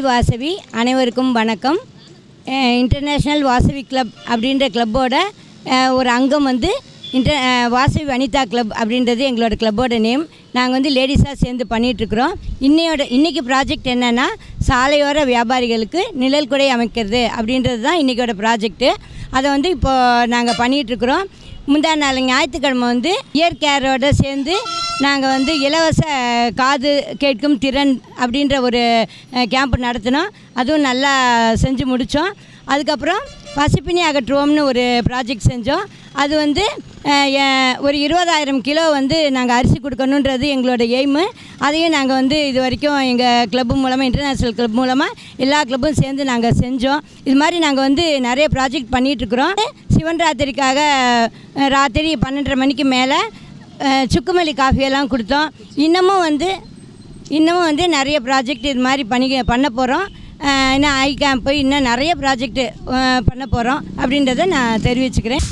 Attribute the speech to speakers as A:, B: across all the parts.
A: வாசவி அனைவருக்கும் வணக்கம். International Vasavi club அப்படின்ற கிளப்போட ஒரு அங்கம் வந்து வாசவி வனிதா கிளப் அப்படின்றது எங்களோட கிளப்போட நேம். நாங்கள் வந்து லேடிஸாக சேர்ந்து பண்ணிகிட்ருக்குறோம். இன்றைக்கி ப்ராஜெக்ட் என்னென்னா சாலையோர வியாபாரிகளுக்கு நிழல் குடை அமைக்கிறது அப்படின்றது தான் இன்றைக்கோட ப்ராஜெக்ட்டு. அதை வந்து இப்போது நாங்கள் பண்ணிகிட்ருக்குறோம். முந்தா நாள் ஞாயிற்றுக்கிழமை வந்து இயர் கேரோடு சேர்ந்து நாங்கள் வந்து இலவச காது கேட்கும் திறன் அப்படின்ற ஒரு கேம்ப் நடத்தினோம். அதுவும் நல்லா செஞ்சு முடித்தோம். அதுக்கப்புறம் பசிப்பினி அகற்றுவோம்னு ஒரு ப்ராஜெக்ட் செஞ்சோம். அது வந்து ஒரு 20,000 கிலோ வந்து நாங்கள் அரிசி கொடுக்கணுன்றது எங்களோட எய்மு. அதையும் நாங்கள் வந்து இது வரைக்கும் எங்கள் கிளப்பு மூலமாக, இன்டர்நேஷ்னல் கிளப் மூலமாக எல்லா கிளப்பும் சேர்ந்து நாங்கள் செஞ்சோம். இது மாதிரி நாங்கள் வந்து நிறைய ப்ராஜெக்ட் பண்ணிகிட்ருக்குறோம். சிவன் ராத்திரிக்காக ராத்திரி 12:30 மணிக்கு மேலே சுக்குமல்லி காஃபியெல்லாம் கொடுத்தோம். இன்னமும் வந்து நிறைய ப்ராஜெக்ட் இது மாதிரி பண்ண போகிறோம். இன்னும் ஐ கேம்ப்பு இன்னும் நிறைய ப்ராஜெக்ட்டு பண்ண போகிறோம் அப்படின்றத நான் தெரிவிச்சுக்கிறேன்.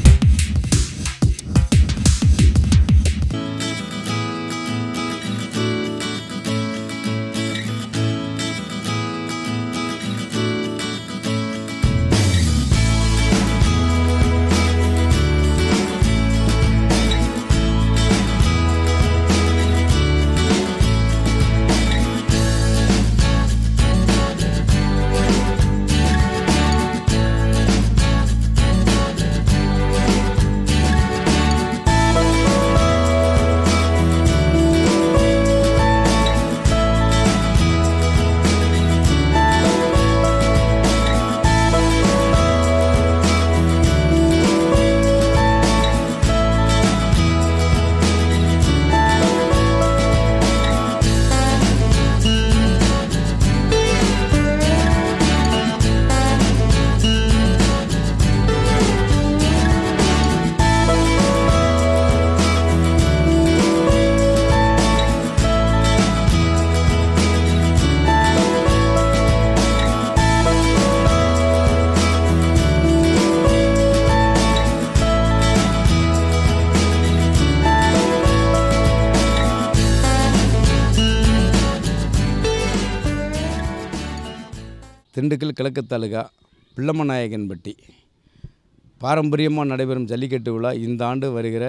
B: திண்டுக்கல் கிழக்கு தாலுகா பிள்ளமநாயக்கன்பட்டி பாரம்பரியமாக நடைபெறும் ஜல்லிக்கட்டு விழா இந்த ஆண்டு வருகிற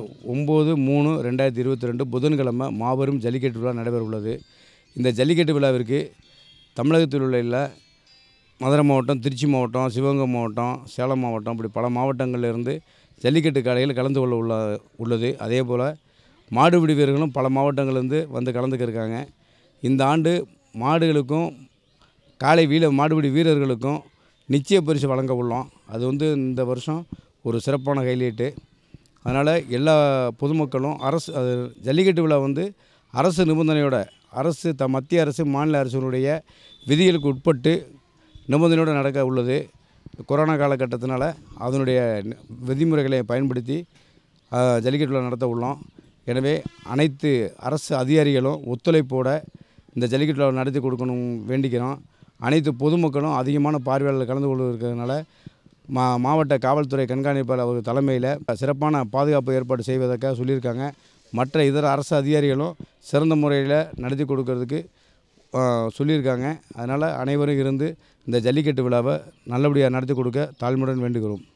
B: 9/3/2022 புதன்கிழமை மாபெரும் ஜல்லிக்கட்டு விழா நடைபெற உள்ளது. இந்த ஜல்லிக்கட்டு விழாவிற்கு தமிழகத்தில் உள்ள மதுரை மாவட்டம், திருச்சி மாவட்டம், சிவகங்கை மாவட்டம், சேலம் மாவட்டம் இப்படி பல மாவட்டங்களிலிருந்து ஜல்லிக்கட்டு காளைகள் கலந்து கொள்ள உள்ளது. அதே போல் மாடுபிடி வீரர்களும் பல மாவட்டங்கள்லேருந்து வந்து கலந்துக்க இருக்காங்க. இந்த ஆண்டு மாடுகளுக்கும் மாடுபிடி வீரர்களுக்கும் நிச்சய பரிசு வழங்க உள்ளோம். அது வந்து இந்த வருஷம் ஒரு சிறப்பான ஹைலைட்டு. அதனால் எல்லா பொதுமக்களும் ஜல்லிக்கட்டு விழா வந்து அரசு நிபந்தனையோட மத்திய அரசு மாநில அரசினுடைய விதிகளுக்கு உட்பட்டு நிபந்தனையோடு நடக்க உள்ளது. கொரோனா காலகட்டத்தினால அதனுடைய விதிமுறைகளை பயன்படுத்தி ஜல்லிக்கட்டு விழா நடத்த உள்ளோம். எனவே அனைத்து அரசு அதிகாரிகளும் ஒத்துழைப்போட இந்த ஜல்லிக்கட்டு விழா நடத்தி கொடுக்கணும் வேண்டிக்கிறோம். அனைத்து பொதுமக்களும் அதிகமான பார்வையாளர்கள் கலந்து கொண்டு இருக்கிறதுனால மாவட்ட காவல்துறை கண்காணிப்பாளர் அவர் தலைமையில் சிறப்பான பாதுகாப்பு ஏற்பாடு செய்வதற்காக சொல்லியிருக்காங்க. மற்ற இதர அரசு அதிகாரிகளும் சிறந்த முறையில் நடத்தி கொடுக்கறதுக்கு சொல்லியிருக்காங்க. அதனால் அனைவரும் இருந்து இந்த ஜல்லிக்கட்டு விழாவை நல்லபடியாக நடத்தி கொடுக்க தாழ்மையுடன் வேண்டுகிறோம்.